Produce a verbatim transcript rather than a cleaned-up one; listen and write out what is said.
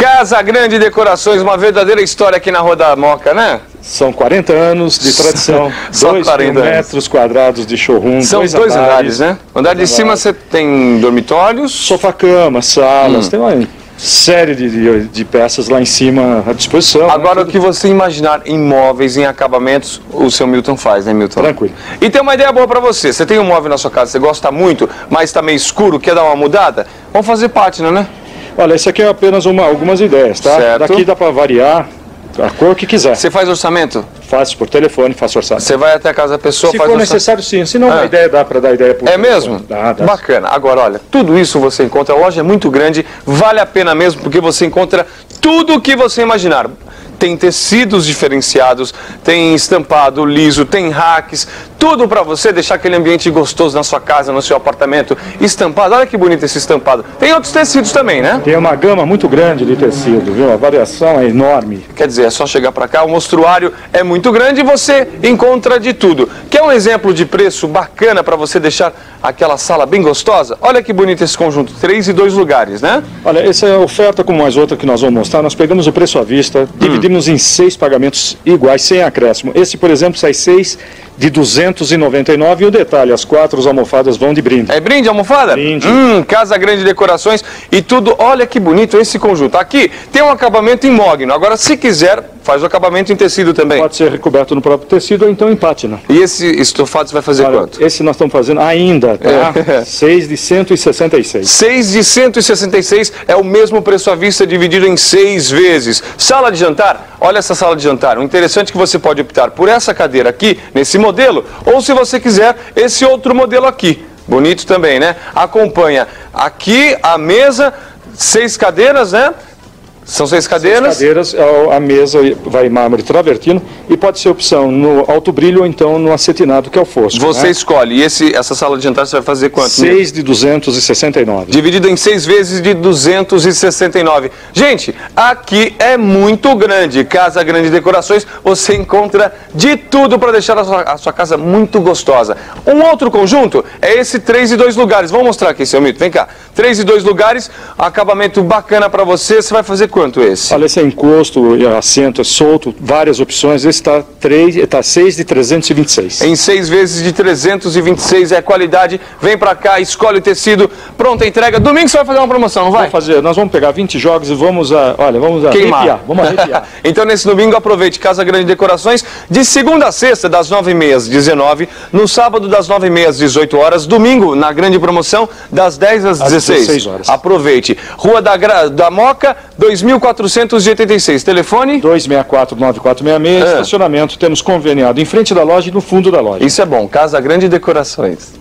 Casa Grande Decorações, uma verdadeira história aqui na Rua da Moca, né? São quarenta anos de tradição, dois metros quadrados de showroom, São dois, dois andares, andares, né? O andar de cima você tem dormitórios, sofá-cama, salas, hum. tem uma série de, de, de peças lá em cima à disposição. Agora, né? o que você imaginar em móveis, em acabamentos, o seu Milton faz, né, Milton? Tranquilo. E tem uma ideia boa pra você. Você tem um móvel na sua casa, você gosta muito, mas tá meio escuro, quer dar uma mudada? Vamos fazer pátina, né? Olha, isso aqui é apenas uma, algumas ideias, tá? Certo. Daqui dá para variar a cor que quiser. Você faz orçamento? Faço por telefone, faço orçamento. Você vai até a casa da pessoa, Se faz for orçamento. necessário, sim. Se não, Ah. uma ideia dá para dar ideia por É telefone. mesmo? Dá, dá. Bacana. Agora, olha, tudo isso você encontra, a loja é muito grande, vale a pena mesmo, porque você encontra tudo o que você imaginar. Tem tecidos diferenciados, tem estampado liso, tem racks, tudo para você deixar aquele ambiente gostoso na sua casa, no seu apartamento, estampado. Olha que bonito esse estampado. Tem outros tecidos também, né? Tem uma gama muito grande de tecido, viu? A variação é enorme. Quer dizer, é só chegar para cá, o mostruário é muito grande e você encontra de tudo. Quer um exemplo de preço bacana para você deixar aquela sala bem gostosa? Olha que bonito esse conjunto, três e dois lugares, né? Olha, essa é a oferta como as outras que nós vamos mostrar. Nós pegamos o preço à vista, dividimos em seis pagamentos iguais, sem acréscimo. Esse, por exemplo, sai seis de duzentos e noventa e nove. E o detalhe, as quatro almofadas vão de brinde. É brinde, almofada? Brinde. Hum, Casa Grande Decorações e tudo. Olha que bonito esse conjunto. Aqui tem um acabamento em mogno. Agora, se quiser, faz o acabamento em tecido também. Pode ser recoberto no próprio tecido ou então em pátina. E esse estofado você vai fazer Olha, quanto? esse nós estamos fazendo ainda, tá? É. seis de cento e sessenta e seis. seis de cento e sessenta e seis é o mesmo preço à vista dividido em seis vezes. Sala de jantar, olha essa sala de jantar. O interessante é que você pode optar por essa cadeira aqui, nesse modelo, ou se você quiser, esse outro modelo aqui. Bonito também, né? Acompanha aqui a mesa, seis cadeiras, né? São seis cadeiras. Seis cadeiras, a mesa vai em mármore travertino e pode ser opção no alto brilho ou então no acetinado, que é o fosco. Você né? escolhe. E esse, essa sala de jantar você vai fazer quanto? seis de duzentos e sessenta e nove. Dividido em seis vezes de duzentos e sessenta e nove. Gente, aqui é muito grande. Casa Grande Decorações, você encontra de tudo para deixar a sua, a sua casa muito gostosa. Um outro conjunto é esse três e dois lugares. Vamos mostrar aqui, seu Milton. Vem cá. três e dois lugares, acabamento bacana para você. Você vai fazer quanto esse? Olha, esse é encosto, assento, é solto, várias opções. Esse está tá seis de trezentos e vinte e seis. Em seis vezes de trezentos e vinte e seis é qualidade. Vem pra cá, escolhe o tecido, pronta entrega. Domingo você vai fazer uma promoção, não vai? Vamos fazer, nós vamos pegar vinte jogos e vamos, a, olha, vamos Queimar. arrepiar. Vamos arrepiar. Então nesse domingo aproveite Casa Grande Decorações de segunda a sexta das nove e meia às dezenove, no sábado das nove e meia às dezoito horas, domingo na grande promoção das dez às dezesseis. dezesseis horas. Aproveite. Rua da, Gra... da Moca, dois mil quatrocentos e oitenta e seis. Telefone? dois seis quatro, nove quatro seis seis. É. Estacionamento temos conveniado em frente da loja e no fundo da loja. Isso é bom. Casa Grande Decorações.